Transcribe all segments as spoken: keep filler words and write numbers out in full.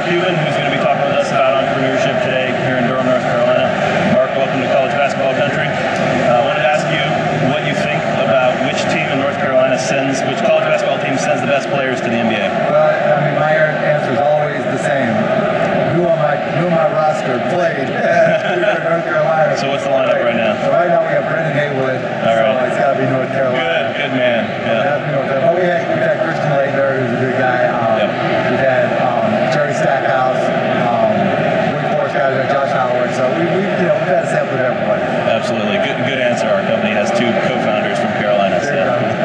Cuban, who's going to be talking with us about entrepreneurship today here in Durham, North Carolina. Mark, welcome to college basketball country. Uh, I wanted to ask you what you think about which team in North Carolina sends, which college basketball team sends the best players to the N B A? Well, I mean, my answer is always the same. Who on my who on my roster played at North Carolina? So what's the lineup right now? So right now we have Brendan Haywood. All right. So it's got to be North Carolina. Good, good man. Yeah. But we had, we've had Christian Laettner, who's a good guy. Um, yep. We've had um, Jerry Stackhouse, um, Wake Forest guys like Josh Howard. So we, we, you know, we've had a sample of everybody. Absolutely. Good, good answer. Our company has two co-founders from Carolina. So,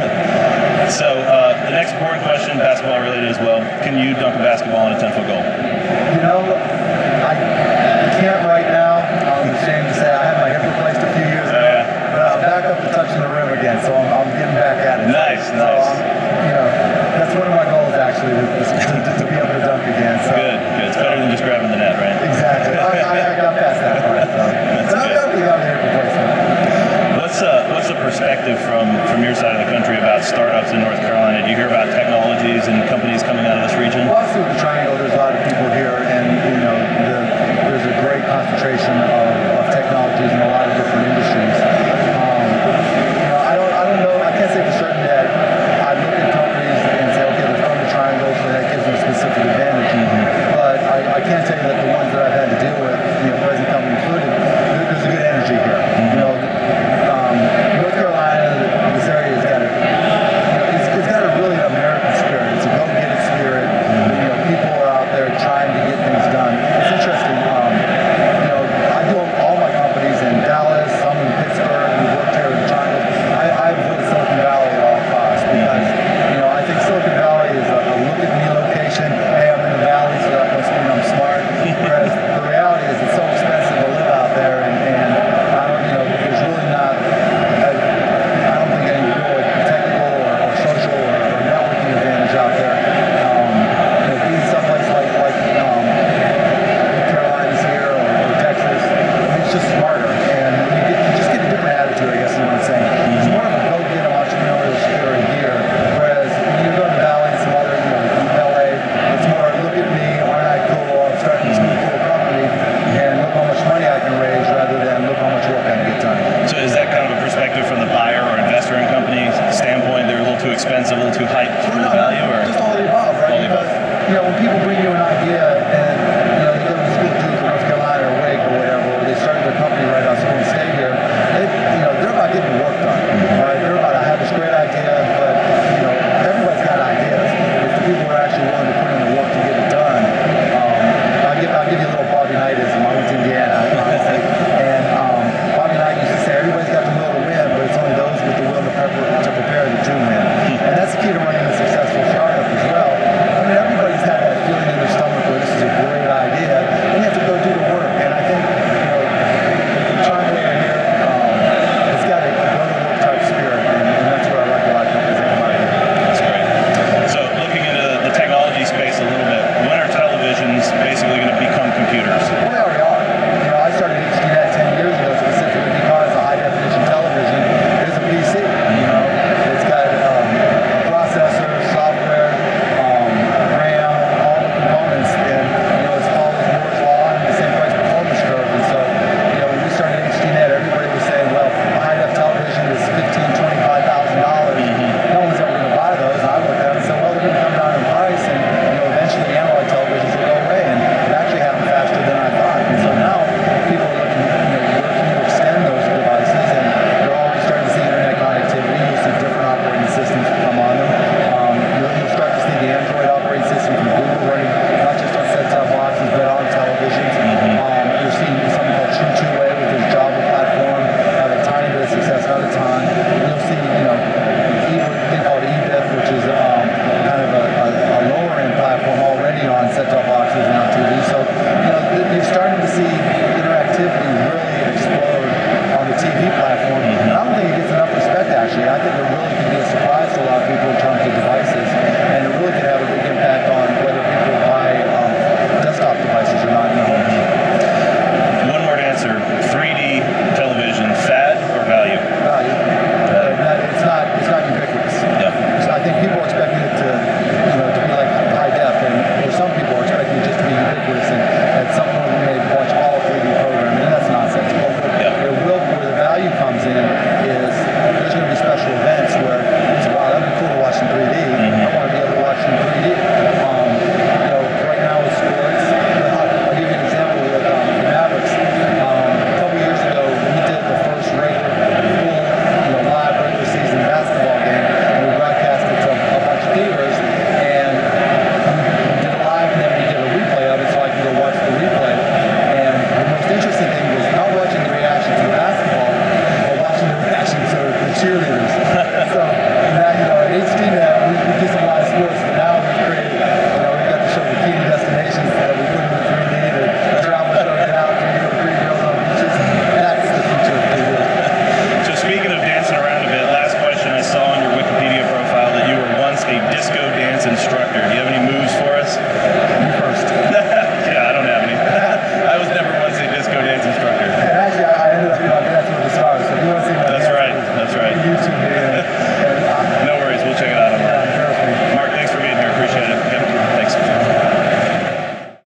so uh, the next important question, basketball related as well. Can you dunk a basketball in a ten-foot goal? You know, I can't right now. I'm ashamed to say I had my hip replaced a few years ago. Oh, yeah. But I'm back up to touching the rim again, so I'm, I'm getting back at it. Nice, so nice. I'm, you know, that's one of my goals actually, to, to, to be able to dunk again. So. Good, good. It's better than just grabbing the net, right? Exactly. I, I, I got past that part. So. That's but I'm definitely on the hip replacement. What's uh, what's the perspective from from your side of the country about startups in North Carolina? Do you hear about technologies and companies coming out of this region? Well, obviously with the Triangle, there's a lot of people here, and you know, the, there's a great concentration of, of technologies in a lot of different industries. Um, you know, I don't, I don't know. I can't say for certain that I look at companies and say, okay, they're from the Triangle, so that gives them a specific advantage. Mm-hmm. But I, I can tell you that the ones that I've had to deal with, you know, present company included, there, there's a good energy here. Mm-hmm. You know. North Carolina, this area has got a, you know, it's, it's got a really American spirit. It's a go-get-it spirit. Mm-hmm. You know, people are out there trying to get things done. It's interesting. Um, you know, I do all my companies in Dallas, some in Pittsburgh. We worked here in the Triangle. I, I avoid Silicon Valley at all costs because, you know, I think Silicon Valley is a, a look-at-me location. Hey, I'm in the valley, so that must mean I'm smart. Whereas the reality is it's so expensive to live out there, and, and I don't, you know, there's really not. Out there, um, you know, being someplace like like um, the Carolinas here or, or Texas, it's just smarter, and you, get, you just get a different attitude, I guess is what I'm saying. It's more of a go-get entrepreneurial spirit here, whereas when you go to the Valley and some other, you know, L A, it's more look at me, aren't I cool? I'm starting this new cool company, and look how much money I can raise rather than look how much work I can get done. So is that kind of a perspective from the buyer or investor in company standpoint? They're a little too expensive, a little too hyped for the value? Or? Just all the above, right? All the above. Because, you know, when people bring you an idea and, you know, they go to school at Duke or North Carolina or Wake or whatever, or they started their company right out of school and stay here, they, you know, they're about getting the work done, right? They're about, I have this great idea, but, you know, everybody's got ideas. It's the people who are actually willing to put in the work to get it done. Um, I'll, give, I'll give you a little Bobby Knightism. I went to Indiana, honestly. And um, Bobby Knight used to say, everybody's got the will to win, but it's only those with the will to prepare, to prepare that do win. And that's the key to running a successful startup as well. I mean, everybody's had that feeling in their stomach where this is a great idea, and you have to go do the work. And I think, you know, the Triangle here, um, it's got a go-to-work type spirit, and, and that's what I like a lot of companies that come out here. That's great. So looking into the technology space a little bit, when are televisions basically going to become computers? Well, they already are. You know, I started H D Net ten years ago specifically because a high-definition television is a P C. You know, it's got um, a processor, software, um, RAM, all the components, and you know, it's follows Moore's law and the same price performance curve. And so, you know, when we started H D Net, everybody was saying, well, a high-def television is fifteen, twenty-five thousand dollars. Mm-hmm. No one's ever going to buy those. And I looked at it and said, well, they're going to come down in price, and you know, eventually analog televisions will go away, and it actually happened faster than I thought. And so now people are looking, you know, working to extend those devices, and they're already starting to see internet connectivity. You'll see different operating systems come on them. Um, you'll, you'll start to see the Android operating system from Google running not just on set-top boxes, but on televisions. Mm-hmm. Um, you're seeing something called True Two-Way with this Java platform have a tiny bit of success at a time. You'll see, you know, a thing called E B I F, which is um, kind of a, a, a lower-end platform already on set-top boxes and on T V. So, you know, you're starting to see interactivity really explode on the T V platform. Mm-hmm. And I don't think it gets enough respect, actually. I think they're really